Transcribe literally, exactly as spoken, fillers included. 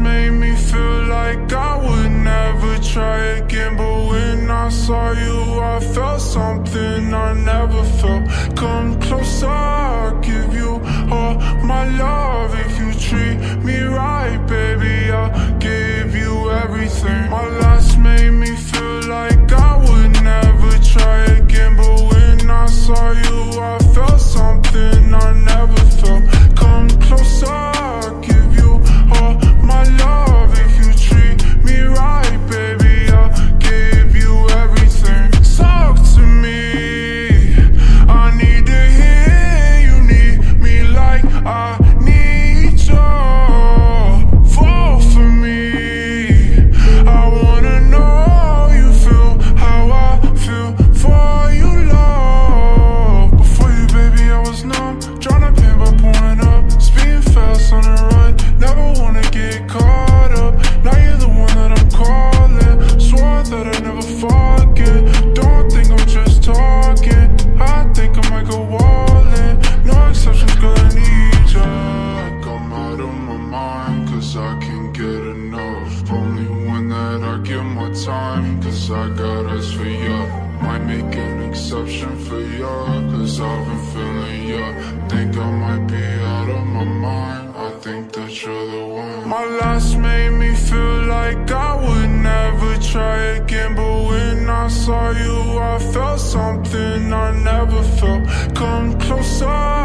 made me feel like I would never try again, but when I saw you I felt something I never felt. Come closer, I'll give you all my love. If you treat me right, baby, I'll give you everything. My last made me feel like I would never try again, but when I saw you I felt something I never felt. Come closer, I'll give you all my love. If you treat me right, baby, I'll give you everything. Talk to me, I need to hear you need me like I need you. Fall for me, I wanna know you feel how I feel for you, love. Before you, baby, I was numb, tryna pin by pulling up, speeding fast on the run, never wanna get caught up. Now you're the one that I'm calling, swore that I'd never forget. Don't think I'm just talking, I think I might go all in. No exceptions, girl, I need ya. Like I'm out of my mind, cause I can't get enough. Only one that I give my time, cause I got eyes for ya. Might make an exception for ya, cause I've been feeling ya. Think I might be out of my mind, I think that you're the one. My last made me feel like I would never try again, but when I saw you I felt something I never felt. Come closer,